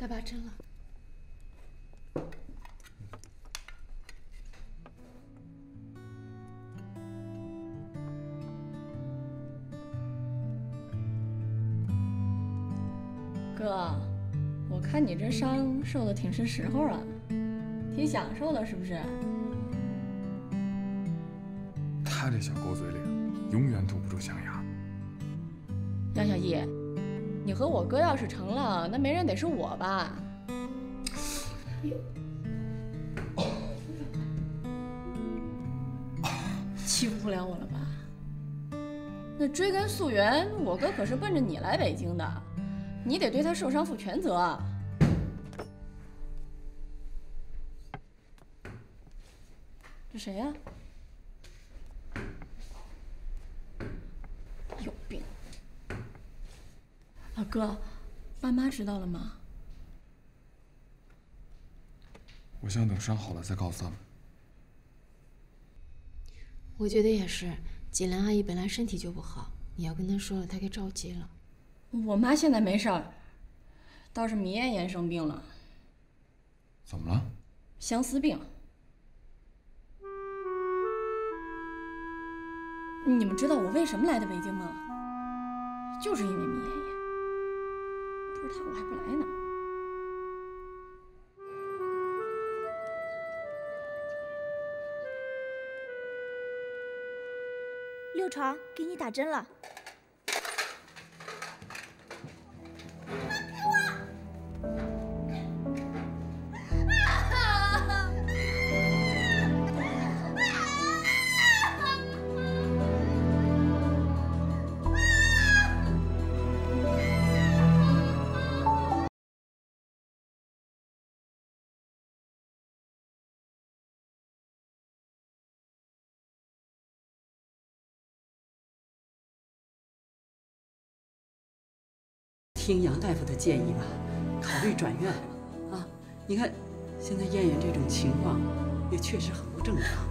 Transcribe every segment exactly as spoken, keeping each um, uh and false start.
该拔针了。 哥，我看你这伤受的挺是时候啊，挺享受的，是不是？ 他这小狗嘴里永远吐不出象牙。 杨小艺，你和我哥要是成了，那没人得是我吧？欺负不了我了吧？那追根溯源，我哥可是奔着你来北京的，你得对他受伤负全责啊！这谁呀？有病！老哥，爸妈知道了吗？ 我想等伤好了再告诉他们。 我觉得也是，锦兰阿姨本来身体就不好，你要跟她说了，她该着急了。 我妈现在没事儿，倒是米艳艳生病了。 怎么了？ 相思病。你们知道我为什么来的北京吗？就是因为米艳艳，不是她我还不来呢。 六床，给你打针了。 听杨大夫的建议吧，考虑转院啊！你看，现在燕燕这种情况也确实很不正常。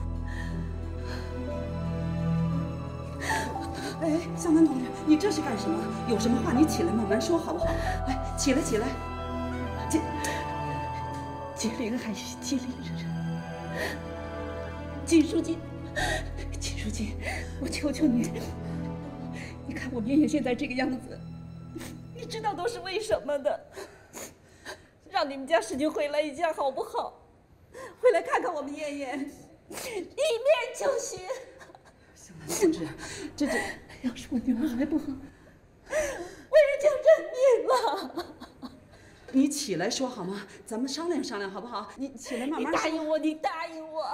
哎，向南同志，你这是干什么？有什么话你起来慢慢说好不好？来，起来起来。接接灵还是接灵人？金书记，金书记，我求求你，你看我燕燕现在这个样子。你知道都是为什么的？让你们家使劲回来一下好不好？回来看看我们燕燕，一面就行。向南同志，这这要是我女儿还不好，我也就认命了。你起来说好吗？咱们商量商量好不好？你起来慢慢说。你答应我，你答应我，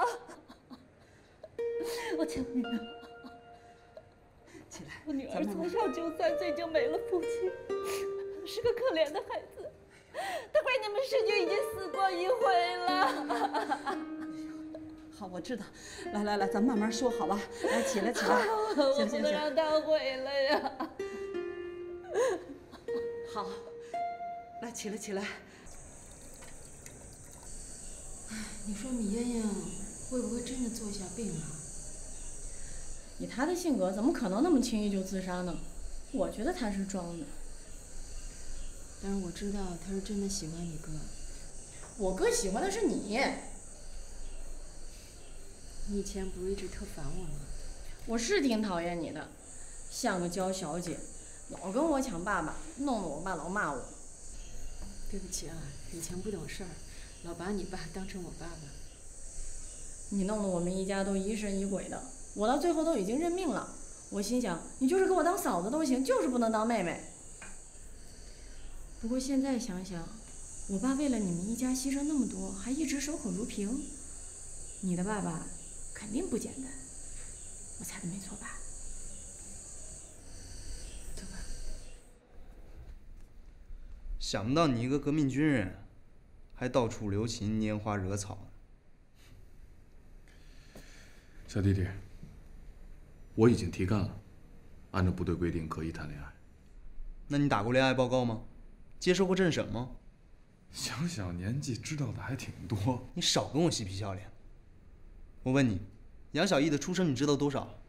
我求你了。起来，我女儿从小就三岁就没了父亲，是个可怜的孩子。她回你们市局已经死过一回了。好，我知道。来来来，咱们慢慢说，好吧？来，起来起来。 我不能让她回来呀。 好，来起来起来。 哎，你说米艳艳会不会真的坐下病了？ 以他的性格，怎么可能那么轻易就自杀呢？我觉得他是装的。 但是我知道他是真的喜欢你哥。 我哥喜欢的是你。 你以前不是一直特烦我吗？ 我是挺讨厌你的，像个娇小姐，老跟我抢爸爸，弄得我爸老骂我。 对不起啊，以前不懂事儿，老把你爸当成我爸爸。 你弄得我们一家都疑神疑鬼的。我到最后都已经认命了，我心想，你就是给我当嫂子都行，就是不能当妹妹。不过现在想想，我爸为了你们一家牺牲那么多，还一直守口如瓶，你的爸爸肯定不简单。我猜的没错吧？ 走吧。 想不到你一个革命军人，还到处留情、拈花惹草。 小弟弟。我已经提干了，按照部队规定可以谈恋爱。 那你打过恋爱报告吗？接受过政审吗？ 小小年纪知道的还挺多。 你少跟我嬉皮笑脸。我问你，杨小艺的出身你知道多少？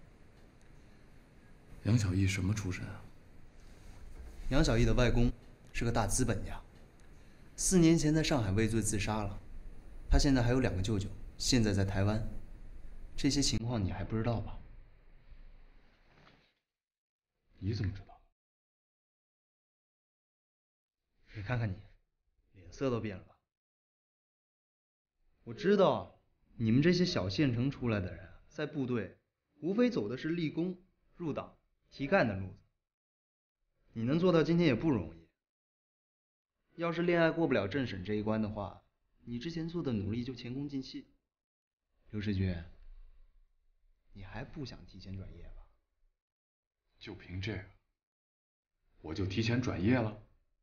杨小艺什么出身啊？ 杨小艺的外公是个大资本家， 四年前在上海畏罪自杀了。他现在还有两个舅舅，现在在台湾。这些情况你还不知道吧？ 你怎么知道？ 你看看你，脸色都变了吧？我知道，你们这些小县城出来的人，在部队无非走的是立功、入党、提干的路子。你能做到今天也不容易。要是恋爱过不了政审这一关的话，你之前做的努力就前功尽弃。刘世军，你还不想提前转业吧？ 就凭这个，我就提前转业了？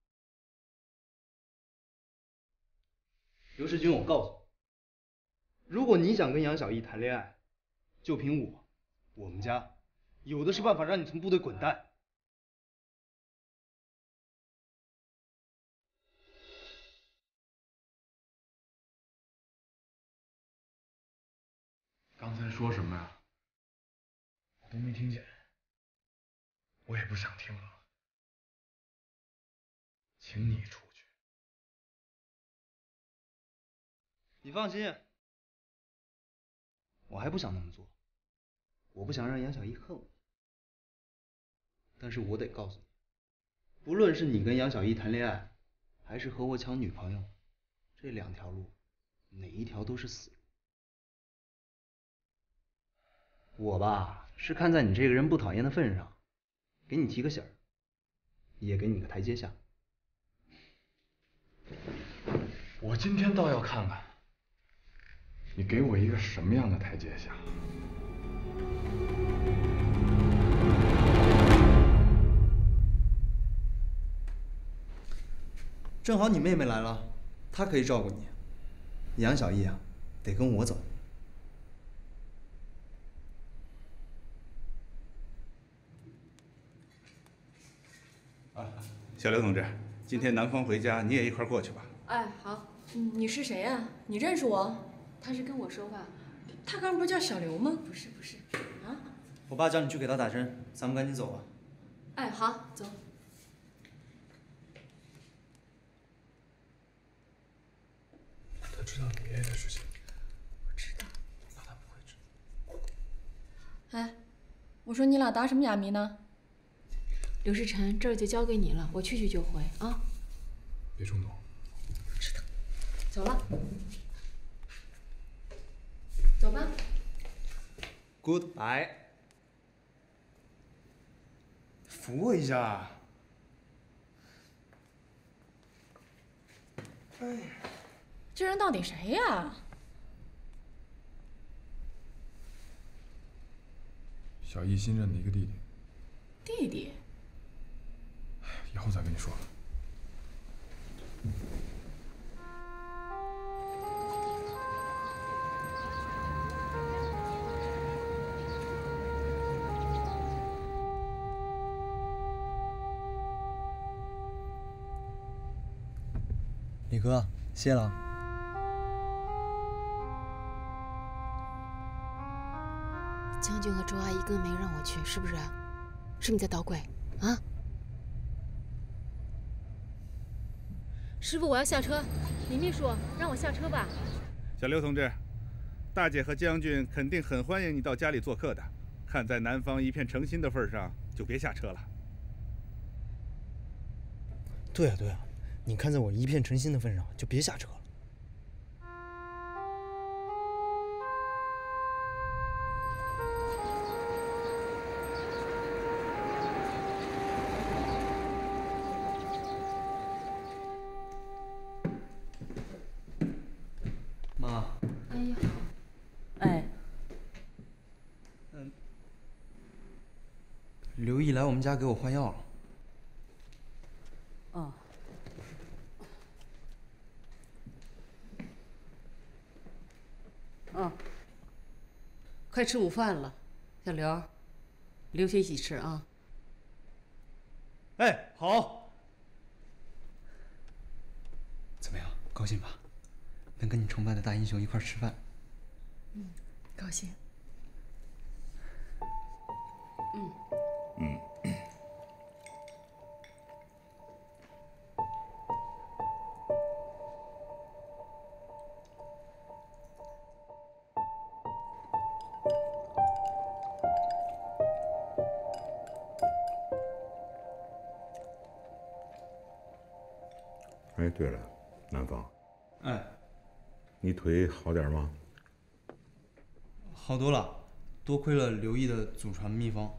刘世军，我告诉你，如果你想跟杨小艺谈恋爱，就凭我，我们家有的是办法让你从部队滚蛋。 刚才说什么呀？我都没听见，我也不想听了。请你出去。 你放心，我还不想那么做，我不想让杨小艺恨我。但是我得告诉你，不论是你跟杨小艺谈恋爱，还是和我抢女朋友，这两条路，哪一条都是死路。我吧，是看在你这个人不讨厌的份上，给你提个醒儿，也给你个台阶下。 我今天倒要看看，你给我一个什么样的台阶下。 正好你妹妹来了，她可以照顾你。杨小艺啊，得跟我走。 啊，小刘同志，今天南方回家，你也一块过去吧。 哎，好。嗯，你是谁呀？你认识我？ 他是跟我说话。 他刚不是叫小刘吗？ 不是不是。 啊？ 我爸叫你去给他打针，咱们赶紧走吧。 哎，好，走。 他知道你爷爷的事情。 我知道。 那他不会知道。哎，我说你俩打什么哑谜呢？ 刘世成，这儿就交给你了，我去去就回啊。 别冲动。 我知道。走了。走吧。 Goodbye。扶我一下。 哎，这人到底谁呀？ 小艺新认的一个弟弟。 弟弟。 以后再跟你说。 李哥，谢了。 将军和周阿姨更没让我去，是不是？是你在捣鬼啊？ 师傅，我要下车。李秘书，让我下车吧。 小刘同志，大姐和将军肯定很欢迎你到家里做客的。看在南方一片诚心的份上，就别下车了。 对啊对啊，你看在我一片诚心的份上，就别下车了。妈。 阿姨好。 哎。 嗯。刘毅来我们家给我换药了。 哦。哦。快吃午饭了，小刘，留下一起吃啊。 哎，好。怎么样，高兴吧？能跟你崇拜的大英雄一块吃饭。 嗯，高兴。 嗯。 嗯。 哎，对了，南方， 哎， 你腿好点吗？ 好多了，多亏了刘毅的祖传秘方。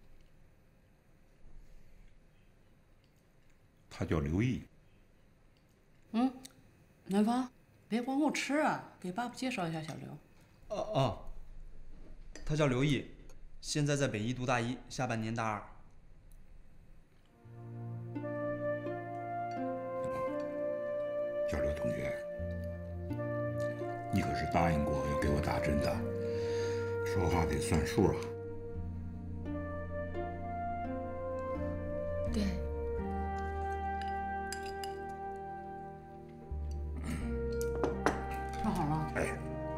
他叫刘毅。 嗯，南方，别光顾吃啊，给爸爸介绍一下小刘。 哦哦，他叫刘毅，现在在北医读大一，下半年大二。 小刘同学，你可是答应过要给我打针的，说话得算数啊。 对。 穿好了。 哎。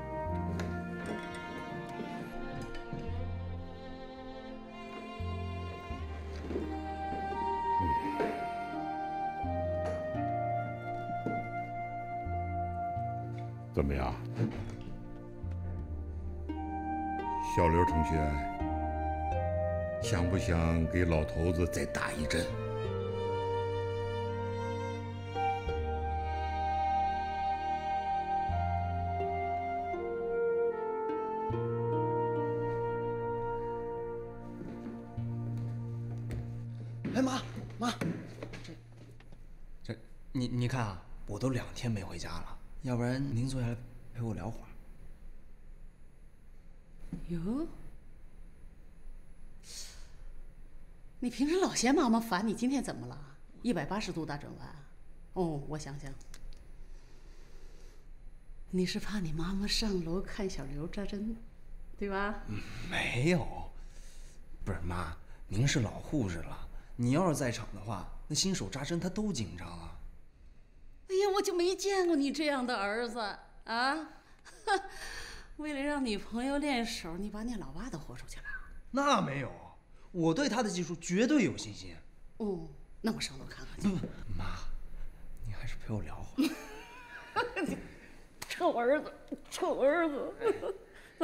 怎么样，小刘同学，想不想给老头子再打一针？ 哎妈妈，这这你你看啊，我都两天没回家了。要不然您坐下来陪我聊会儿。 哟，你平时老嫌妈妈烦，你今天怎么了？一百八十度大转弯？哦，我想想，你是怕你妈妈上楼看小刘扎针，对吧？ 嗯，没有，不是妈，您是老护士了，你要是在场的话，那新手扎针他都紧张啊。 哎呀，我就没见过你这样的儿子啊！为了让女朋友练手，你把你老爸都豁出去了？ 那没有，我对他的技术绝对有信心。 哦，那我上楼看看去。 妈，你还是陪我聊会儿。 臭儿子，臭儿子！啊！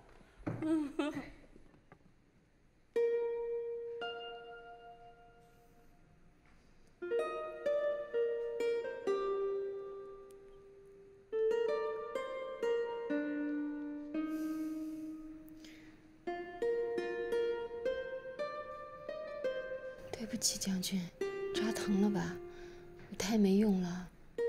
对不起，将军，扎疼了吧？我太没用了。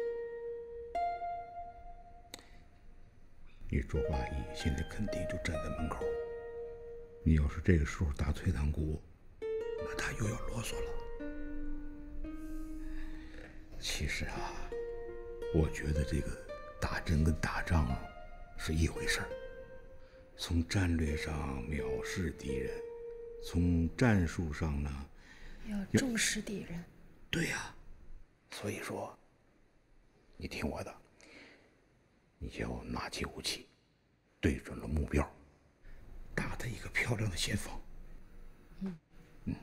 你周八一现在肯定就站在门口，你要是这个时候打退堂鼓，那他又要啰嗦了。其实啊，我觉得这个打针跟打仗是一回事儿。从战略上藐视敌人，从战术上呢， 要重视敌人。 对呀，所以说，你听我的，你就拿起武器，对准了目标，打他一个漂亮的前方。 嗯嗯。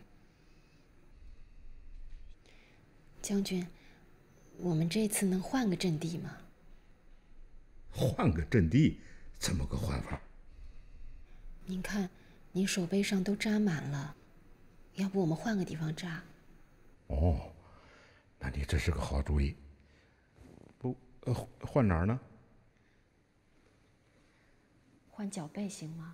将军，我们这次能换个阵地吗？ 换个阵地，怎么个换法？ 您看，您手背上都扎满了，要不我们换个地方扎？ 哦，那你这是个好主意。不，呃，换哪儿呢？ 换脚背行吗？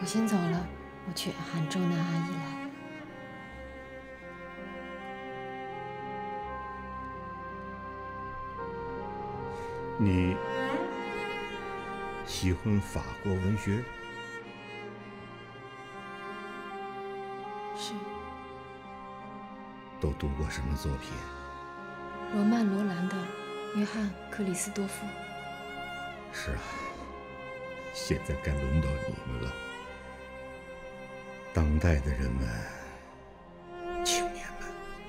我先走了，我去喊周南阿姨来。 你喜欢法国文学？ 是。 都读过什么作品？ 罗曼·罗兰的《约翰·克里斯多夫》。 是啊，现在该轮到你们了。当代的人们，青年们，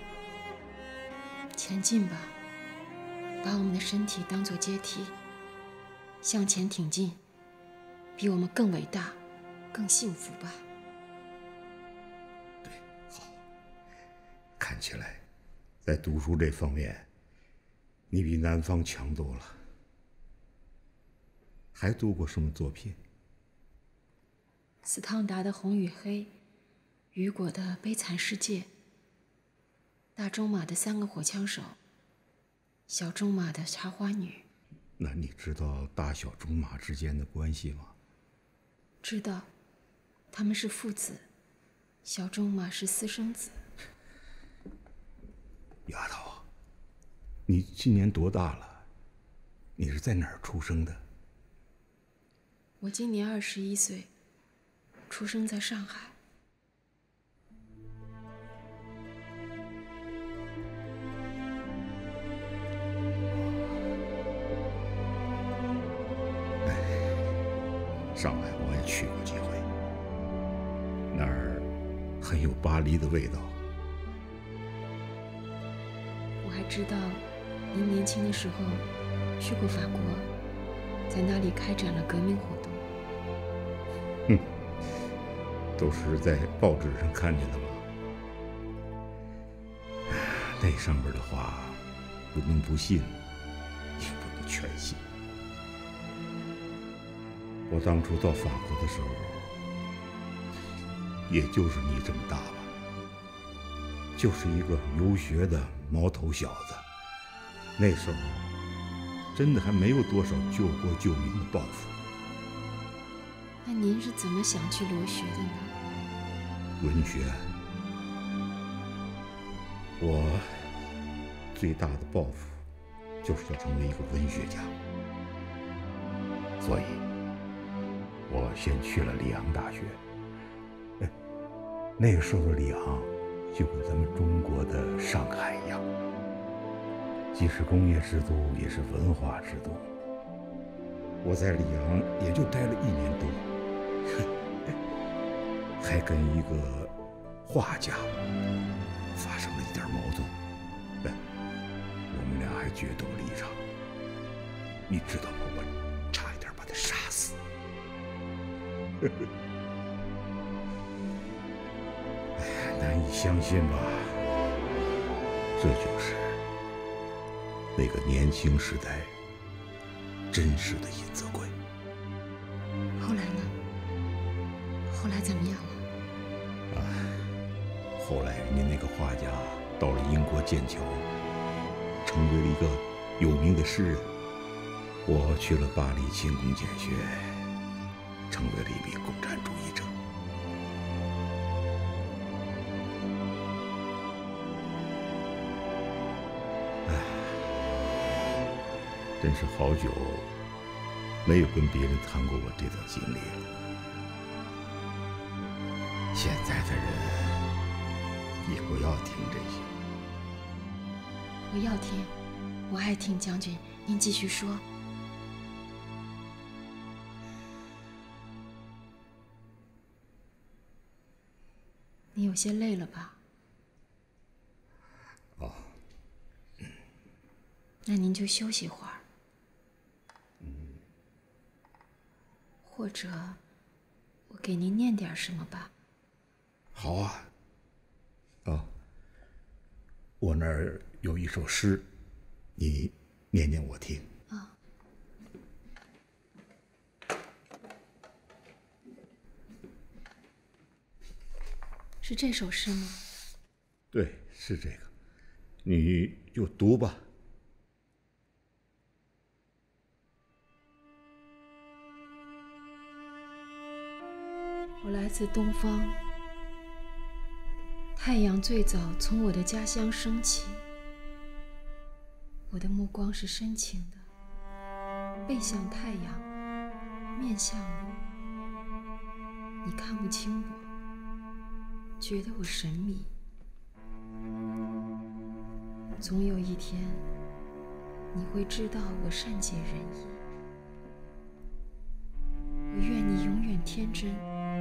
前进吧，把我们的身体当作阶梯，向前挺进，比我们更伟大、更幸福吧。 对，好。看起来，在读书这方面，你比南方强多了。还读过什么作品？ 斯汤达的《红与黑》，雨果的《悲惨世界》，大仲马的《三个火枪手》，小仲马的《茶花女》。 那你知道大小仲马之间的关系吗？ 知道，他们是父子，小仲马是私生子。 丫头，你今年多大了？你是在哪儿出生的？ 我今年二十一岁，出生在上海。 上海我也去过几回，那儿很有巴黎的味道。 我还知道，您年轻的时候去过法国，在那里开展了革命活动。 哼，都是在报纸上看见的嘛。那上边的话，不能不信，也不能全信。我当初到法国的时候，也就是你这么大吧，就是一个游学的毛头小子。那时候真的还没有多少救国救民的抱负。 那您是怎么想去留学的呢？ 文学，我最大的抱负就是要成为一个文学家，所以我先去了里昂大学。哎，那个时候的里昂就跟咱们中国的上海一样，既是工业之都，也是文化之都。我在里昂也就待了一年多，还跟一个画家发生了一点矛盾。哎，我们俩还决斗了一场，你知道吗？我差一点把他杀死。哎，难以相信吧？这就是那个年轻时代真实的尹泽贵。 后来呢？后来怎么样了？ 啊，后来人家那个画家到了英国剑桥，成为了一个有名的诗人。我去了巴黎勤工俭学，成为了一名共产主义者。唉，真是好久没有跟别人谈过我这段经历了。现在的人也不要听这些。 我要听，我爱听，将军，您继续说。你有些累了吧？ 哦， 那您就休息会儿。嗯。或者，我给您念点什么吧。 好啊。哦，我那儿有一首诗，你念念我听。 啊。是这首诗吗？ 对，是这个，你就读吧。 我来自东方，太阳最早从我的家乡升起。我的目光是深情的，背向太阳，面向你。你看不清我，觉得我神秘。总有一天，你会知道我善解人意。我愿你永远天真，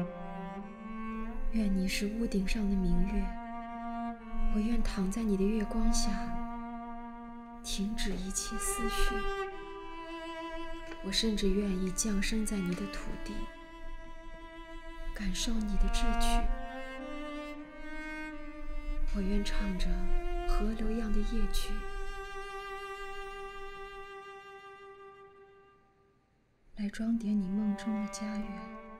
愿你是屋顶上的明月，我愿躺在你的月光下，停止一切思绪。我甚至愿意降生在你的土地，感受你的志趣。我愿唱着河流样的夜曲，来装点你梦中的家园。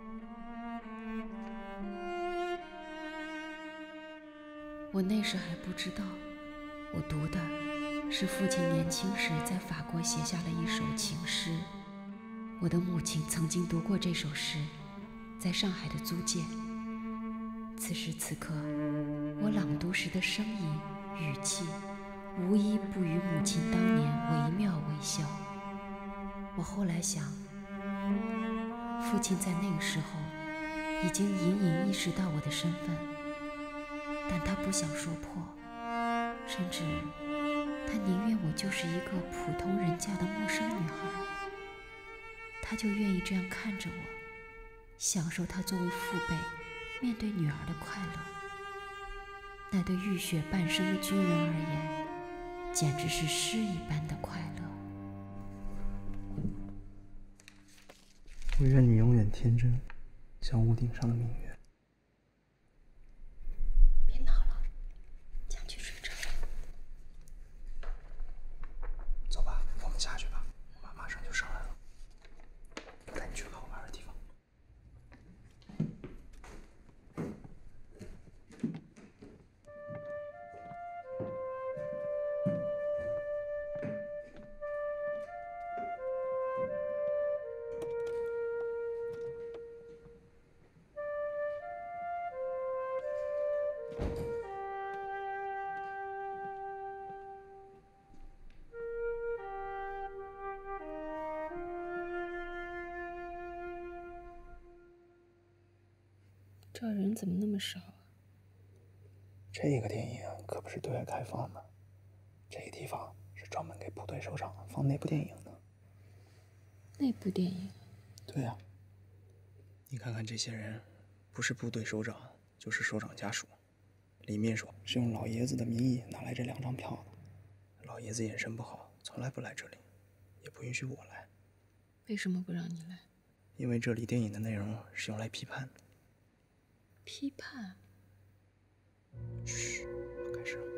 我那时还不知道，我读的是父亲年轻时在法国写下了一首情诗。我的母亲曾经读过这首诗，在上海的租界。此时此刻，我朗读时的声音、语气，无一不与母亲当年惟妙惟肖。我后来想，父亲在那个时候已经隐隐意识到我的身份，但他不想说破，甚至他宁愿我就是一个普通人家的陌生女孩，他就愿意这样看着我，享受他作为父辈面对女儿的快乐。那对浴血半生的军人而言，简直是诗一般的快乐。 我愿你永远天真，像屋顶上的明月。 别闹了，将军睡着了。 走吧，我们下去吧，我妈马上就上来了。带你去好玩的地方。 这人怎么那么少啊？ 这个电影可不是对外开放的，这个地方是专门给部队首长放内部电影的。 那部电影？ 对呀、啊，你看看这些人，不是部队首长，就是首长家属。里面说是用老爷子的名义拿来这两张票的。老爷子眼神不好，从来不来这里，也不允许我来。 为什么不让你来？ 因为这里电影的内容是用来批判的。 批判？ 嘘，都开始了。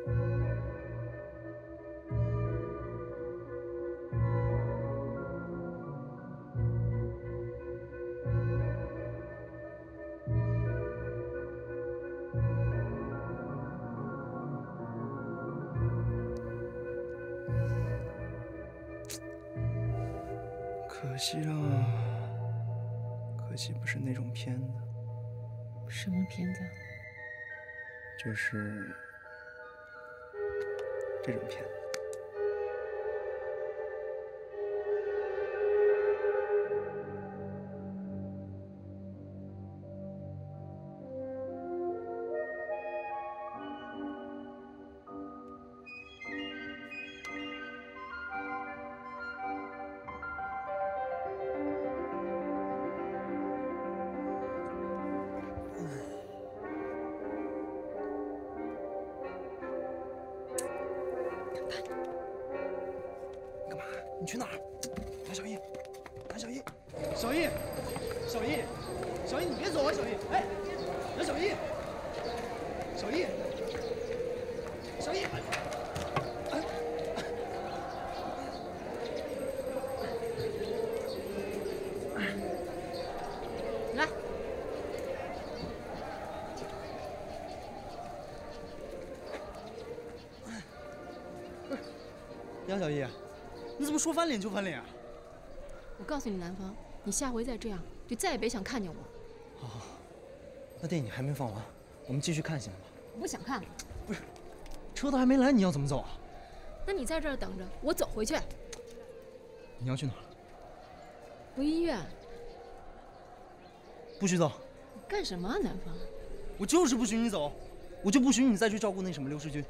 可惜啊，可惜不是那种片子。 什么片子？ 就是这种片子。你去哪儿？杨小艺，杨小艺，小艺，小艺，小艺，你别走啊！小艺，哎，杨小艺，小艺，小艺，哎， 来， 不是，杨小艺。你怎么说翻脸就翻脸啊？ 我告诉你，南方，你下回再这样，就再也别想看见我。 好，好， 那电影还没放完，我们继续看行吗？ 我不想看了。 不是，车都还没来，你要怎么走啊？ 那你在这儿等着，我走回去。 你要去哪儿？ 回医院。 不许走！ 你干什么啊，南方？ 我就是不许你走，我就不许你再去照顾那什么刘世军。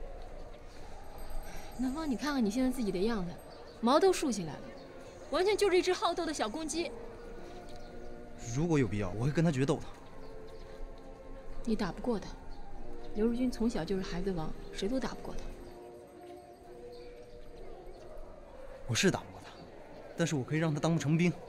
南方，你看看你现在自己的样子，毛都竖起来了，完全就是一只好斗的小公鸡。 如果有必要，我会跟他决斗的。 你打不过他，刘世军从小就是孩子王，谁都打不过他。 我是打不过他，但是我可以让他当不成兵。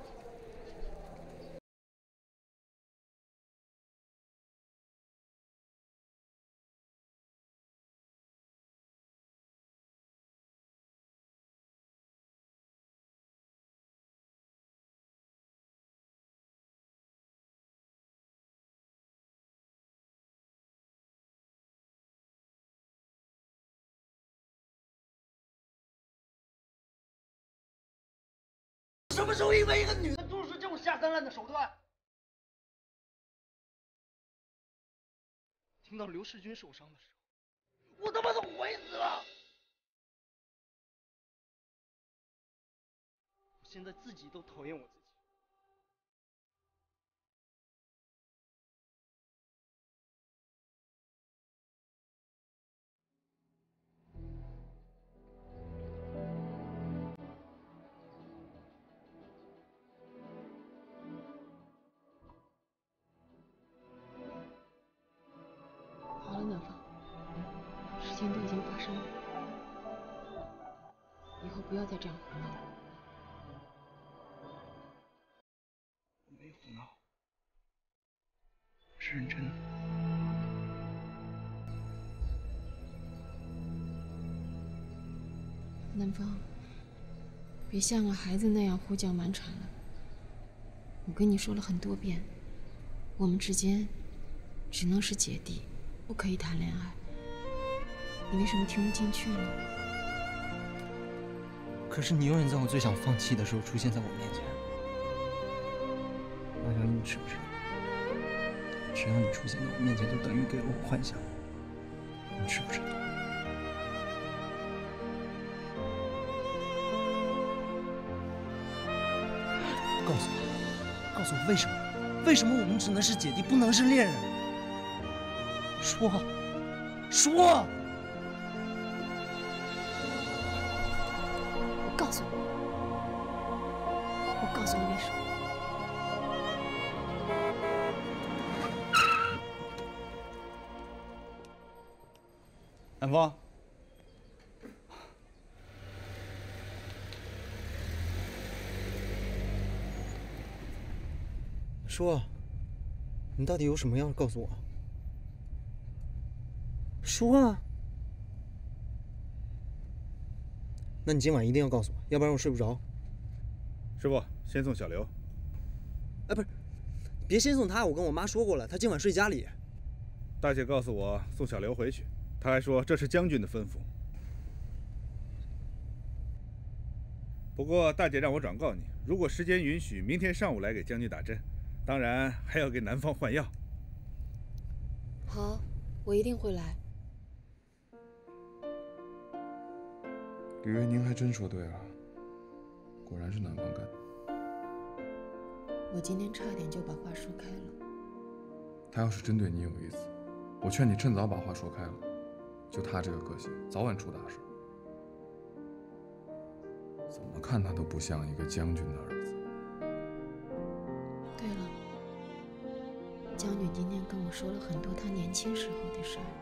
什么时候因为一个女的做出这种下三滥的手段？听到刘世军受伤的时候，我他妈都悔死了！我现在自己都讨厌我自己。 好了，南方，事情都已经发生了，以后不要再这样胡闹了。 我没胡闹，我是认真的。 南方，别像个孩子那样胡搅蛮缠了。我跟你说了很多遍，我们之间只能是姐弟，不可以谈恋爱。你为什么听不进去呢？ 可是你永远在我最想放弃的时候出现在我面前。王小英，你知不知道？只要你出现在我面前，就等于给了我幻想。你知不知道？告诉我，告诉我为什么？为什么我们只能是姐弟，不能是恋人？说，说！ 我告诉你，我告诉你为什么。 南风，说，你到底有什么要告诉我？说啊！那你今晚一定要告诉我，要不然我睡不着。 师傅，先送小刘。 哎，不是，别先送他，我跟我妈说过了，他今晚睡家里。 大姐告诉我送小刘回去，她还说这是将军的吩咐。不过大姐让我转告你，如果时间允许，明天上午来给将军打针，当然还要给南方换药。 好，我一定会来。 李维，您还真说对了，果然是南方干的。 我今天差点就把话说开了。 他要是真对你有意思，我劝你趁早把话说开了。就他这个个性，早晚出大事。怎么看他都不像一个将军的儿子。 对了，将军今天跟我说了很多他年轻时候的事儿。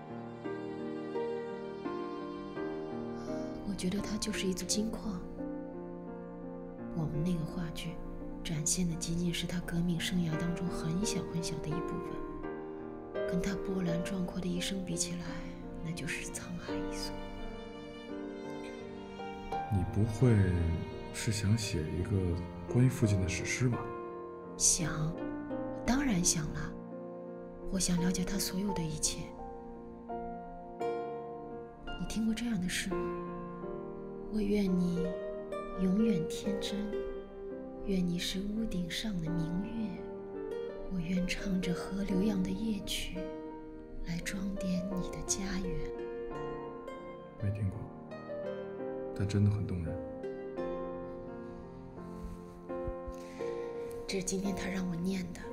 我觉得他就是一座金矿。我们那个话剧展现的仅仅是他革命生涯当中很小很小的一部分，跟他波澜壮阔的一生比起来，那就是沧海一粟。 你不会是想写一个关于父亲的史诗吧？ 想，我当然想了。我想了解他所有的一切。你听过这样的诗吗？我愿你永远天真，愿你是屋顶上的明月， 我愿唱着河流样的夜曲，来装点你的家园。 没听过，但真的很动人。 这是今天他让我念的。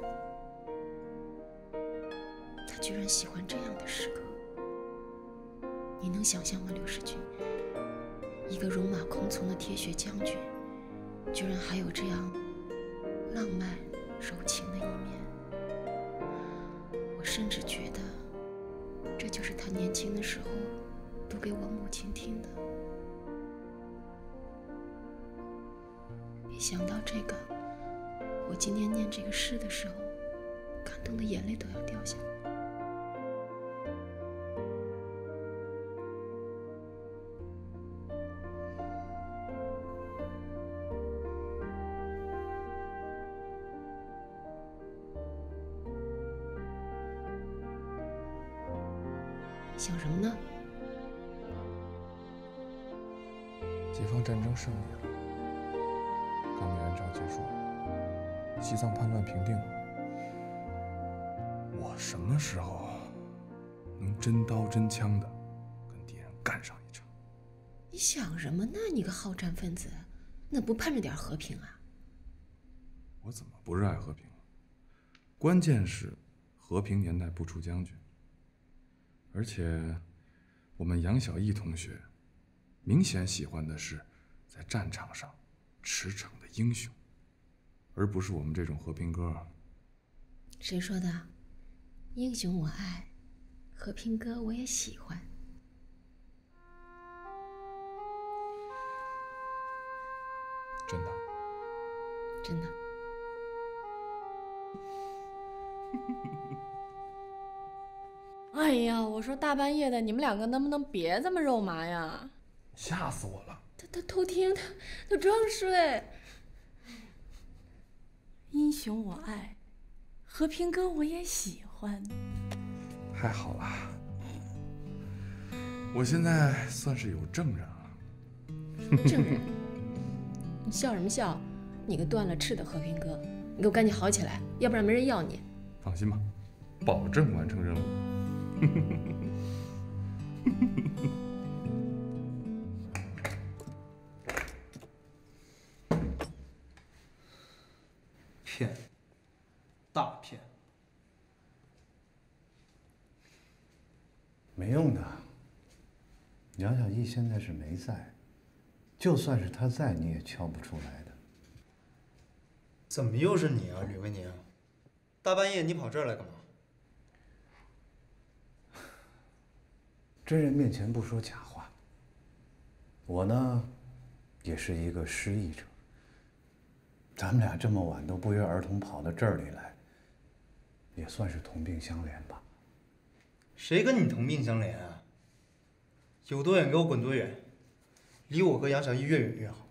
他居然喜欢这样的诗歌，你能想象吗，刘世军？一个戎马倥偬的铁血将军，居然还有这样浪漫柔情的一面。我甚至觉得，这就是他年轻的时候读给我母亲听的。一想到这个，我今天念这个诗的时候，感动的眼泪都要掉下来。想什么呢？ 解放战争胜利了，抗美援朝结束了，西藏叛乱平定了。我什么时候能真刀真枪的跟敌人干上一场？ 你想什么呢？你个好战分子，那不盼着点和平啊？ 我怎么不热爱和平？关键是和平年代不出将军。而且，我们杨小艺同学明显喜欢的是在战场上驰骋的英雄，而不是我们这种和平歌。 谁说的？英雄我爱，和平歌我也喜欢。 真的？ 真的。 哎呀，我说大半夜的，你们两个能不能别这么肉麻呀？ 吓死我了！ 他他偷听，他他装睡。 英雄我爱，和平歌我也喜欢。 太好了，我现在算是有证人了。 证人？你笑什么笑？你个断了翅的和平歌，你给我赶紧好起来，要不然没人要你。 放心吧，保证完成任务。 骗，大骗， 没用的。杨小艺现在是没在，就算是他在，你也敲不出来的。 怎么又是你啊，吕维宁？大半夜你跑这儿来干嘛？ 真人面前不说假话。我呢，也是一个失意者。咱们俩这么晚都不约而同跑到这里来，也算是同病相怜吧。 谁跟你同病相怜啊？有多远给我滚多远，离我和杨小艺越远越好。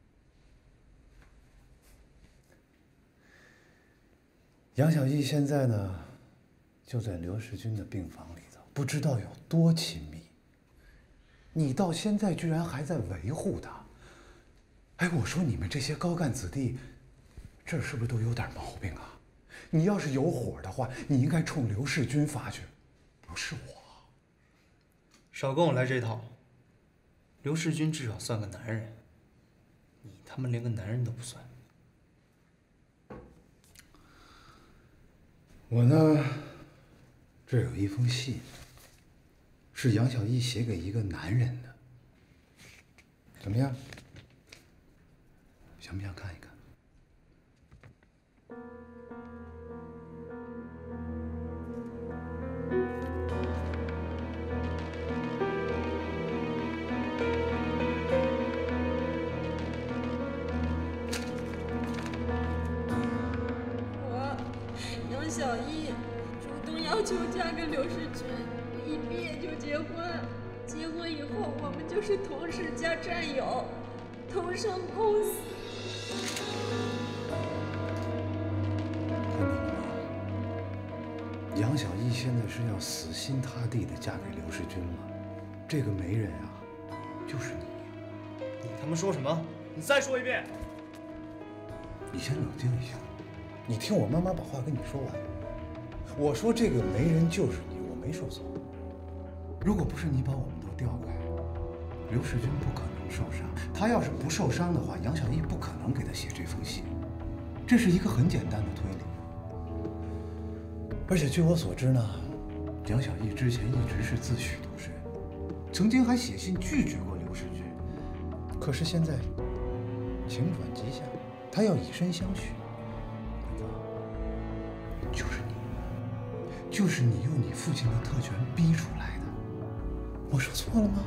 杨小艺现在呢，就在刘世军的病房里头，不知道有多亲密。你到现在居然还在维护他，哎，我说你们这些高干子弟，这儿是不是都有点毛病啊？你要是有火的话，你应该冲刘世军发去，不是我。 少跟我来这套。刘世军至少算个男人，你他妈连个男人都不算。 我呢，这有一封信，是杨小艺写给一个男人的。怎么样？想不想看一看？ 小艺主动要求嫁给刘世军，一毕业就结婚，结婚以后我们就是同事加战友，同生共死。 看你了吗？杨小艺现在是要死心塌地的嫁给刘世军了，这个媒人啊，就是你。 你他妈说什么？你再说一遍！ 你先冷静一下。 你听我慢慢把话跟你说完。我说这个媒人就是你，我没说错。如果不是你把我们都调开，刘世军不可能受伤。他要是不受伤的话，杨小艺不可能给他写这封信。这是一个很简单的推理。而且据我所知呢，杨小艺之前一直是自诩独身，曾经还写信拒绝过刘世军。可是现在情转急下，他要以身相许。就是你，就是你用你父亲的特权逼出来的。我说错了吗？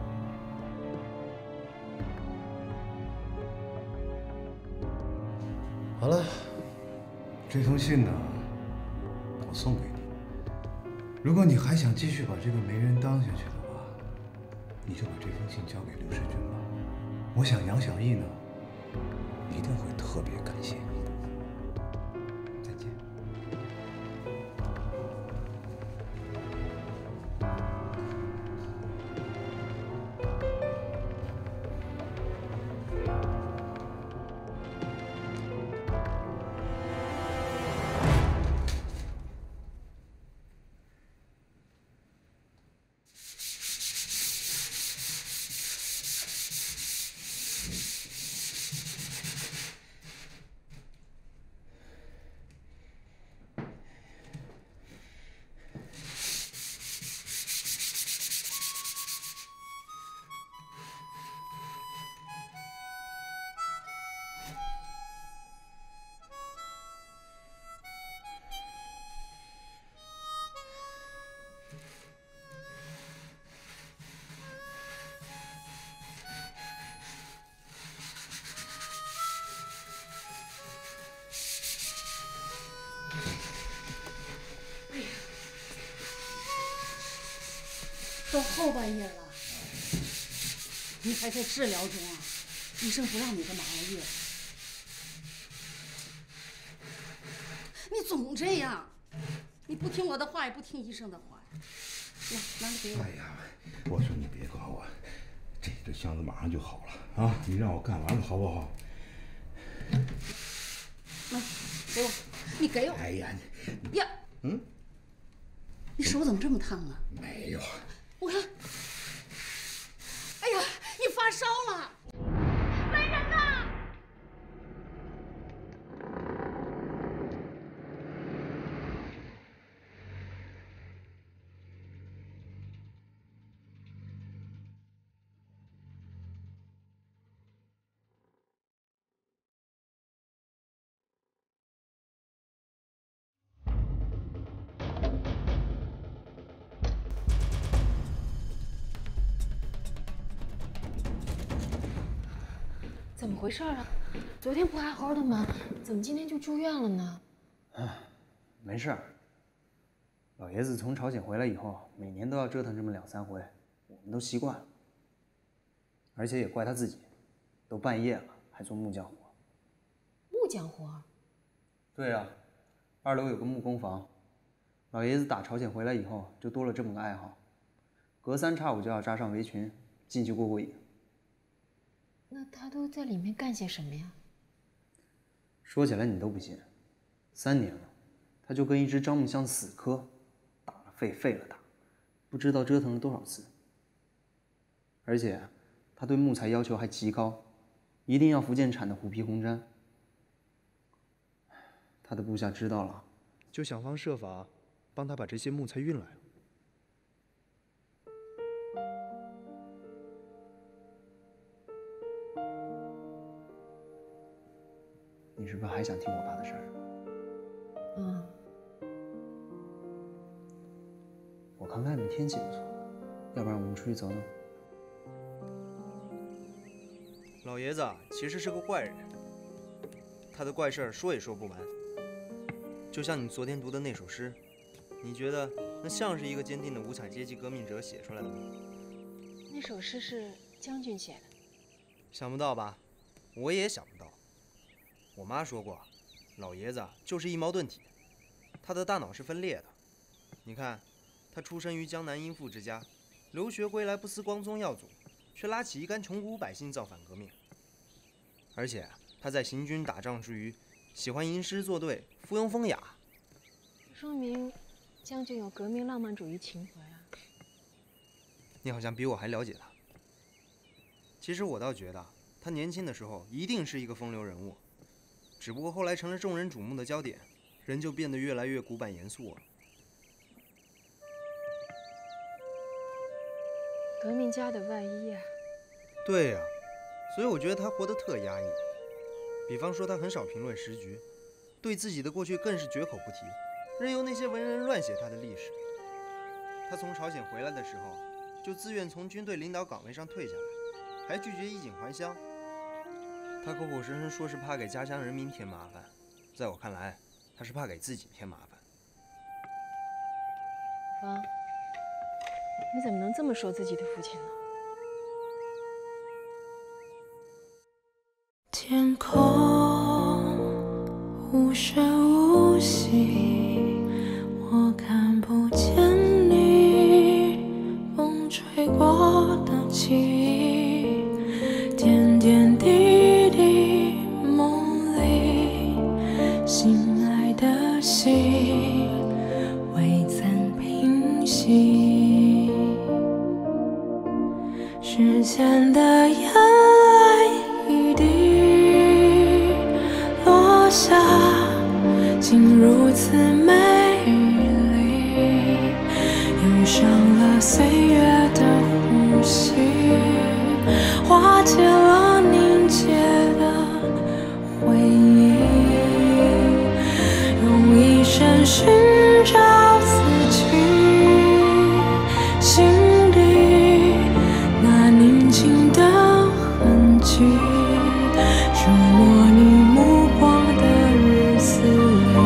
好了，这封信呢，我送给你。如果你还想继续把这个媒人当下去的话，你就把这封信交给刘世军吧。我想杨小艺呢，一定会特别感谢你的。再见。 都后半夜了，你还在治疗中啊？医生不让你这么熬夜。你总这样，你不听我的话，也不听医生的话。来，拿着给我。 哎呀，我说你别管我，这这箱子马上就好了啊！你让我干完了好不好？ 来，给我，你给我。 哎呀， 呀， 嗯， 你手怎么这么烫啊？ 没有。 我看，哎呀，你发烧了！来人呐！ 怎么回事啊？昨天不还好好的吗？怎么今天就住院了呢？ 啊，没事儿。老爷子从朝鲜回来以后，每年都要折腾这么两三回，我们都习惯了。而且也怪他自己，都半夜了还做木匠活。 木匠活？ 对啊，二楼有个木工房，老爷子打朝鲜回来以后就多了这么个爱好，隔三差五就要扎上围裙进去过过瘾。 那他都在里面干些什么呀？ 说起来你都不信，三年了，他就跟一只樟木箱死磕，打了废，废了打，不知道折腾了多少次。而且他对木材要求还极高，一定要福建产的虎皮红毡。他的部下知道了，就想方设法帮他把这些木材运来了。你是不是还想听我爸的事儿？ 嗯。 我看外面天气不错，要不然我们出去走走。老爷子其实是个怪人，他的怪事儿说也说不完。就像你昨天读的那首诗，你觉得那像是一个坚定的无产阶级革命者写出来的吗？ 那首诗是将军写的。 想不到吧？我也想不到。我妈说过，老爷子就是一矛盾体，他的大脑是分裂的。你看，他出身于江南殷富之家，留学归来不思光宗耀祖，却拉起一干穷苦百姓造反革命。而且他在行军打仗之余， 喜欢吟诗作对，附庸风雅。 说明将军有革命浪漫主义情怀啊。 你好像比我还了解他。其实我倒觉得，他年轻的时候一定是一个风流人物，只不过后来成了众人瞩目的焦点，人就变得越来越古板严肃了。 革命家的外衣啊。 对呀、啊，所以我觉得他活得特压抑。比方说，他很少评论时局，对自己的过去更是绝口不提，任由那些文人乱写他的历史。他从朝鲜回来的时候，就自愿从军队领导岗位上退下来，还拒绝衣锦还乡。他口口声声说是怕给家乡人民添麻烦，在我看来，他是怕给自己添麻烦。 方，你怎么能这么说自己的父亲呢？ 天空无声无息，我看不见你风吹过的记忆，点点滴滴梦里醒来的心未曾平息，时间的眼泪一滴落下，竟如此美丽，涌上了岁月的呼吸，化解了凝结的回忆，用一生寻找自己心底那宁静的痕迹，触摸你目光的日子里，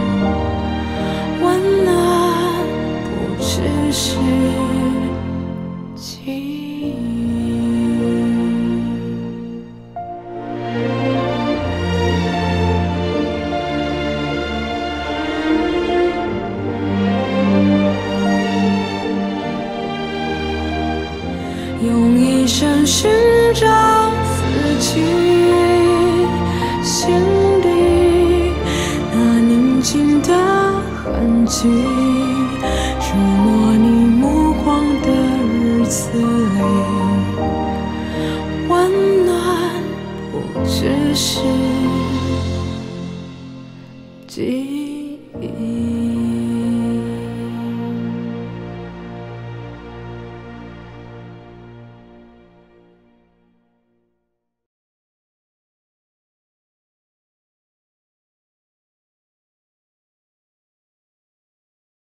温暖不只是记忆。用一生寻找自己心底那宁静的痕迹，触摸你目光的日子里，温暖不只是记忆。